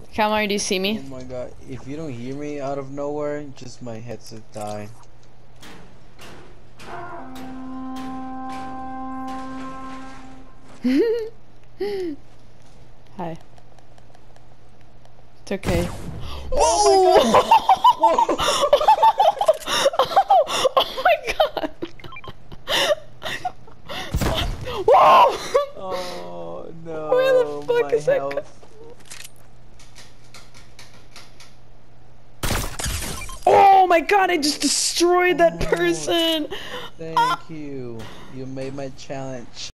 Calamari, do you see Oh me? my god, if you don't hear me out of nowhere, just my headset die. Hi. It's okay. Oh my god! Whoa! Whoa! Oh my god! Whoa! Oh Where the no, fuck my is that? health. Oh my god! I just destroyed that Oh, person. thank you. You made my challenge.